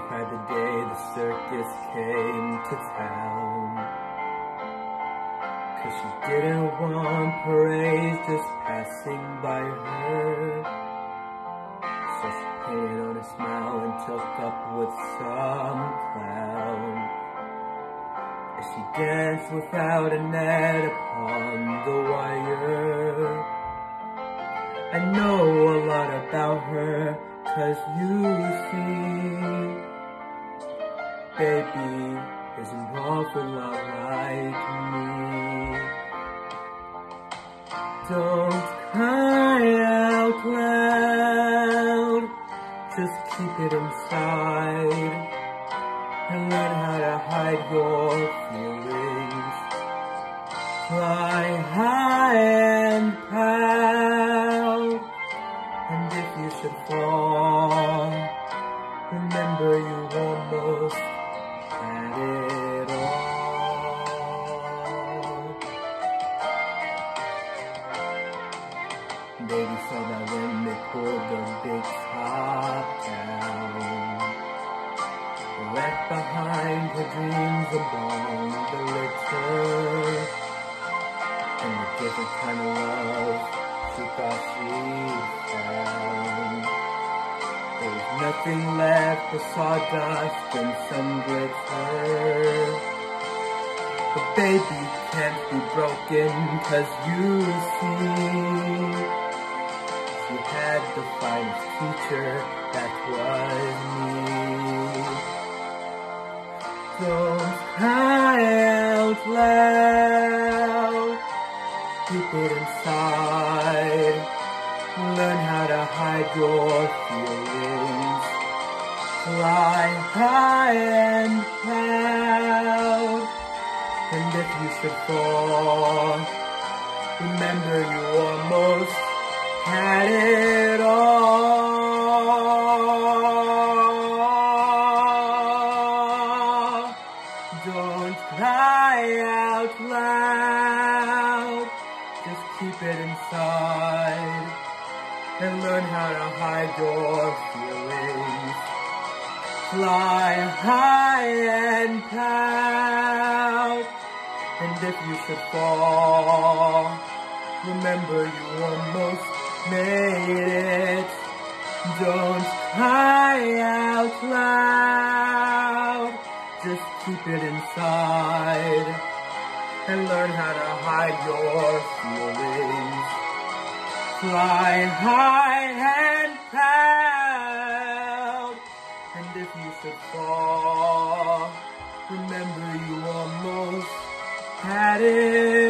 cried the day the circus came to town. 'Cause she didn't want praise just passing by her. So she painted on a smile and took up with some clown. As she danced without a net upon the wire. I know a lot about her, 'cause you see, baby is an awful lot like me. Don't cry out loud, just keep it inside, and learn how to hide your feelings. Fly high and proud, and if you should fall, remember you almost had it all. Baby saw that when they pulled the big top down, left behind her dreams along the litter, and the different kind of love she thought she found. There was nothing left but sawdust and some glitter. But baby can't be broken, 'cause you see, she had the finest teacher, that was me. Don't cry out loud, keep it inside, learn how to hide your feelings. Fly high and proud, and if you should fall, remember you almost had it all. Don't cry out loud, just keep it inside, and learn how to hide your feelings. Fly high and proud, and if you should fall, remember you almost made it. Don't cry out loud, just keep it inside, and learn how to hide your feelings. Fly high and proud, and if you should fall, remember you almost had it.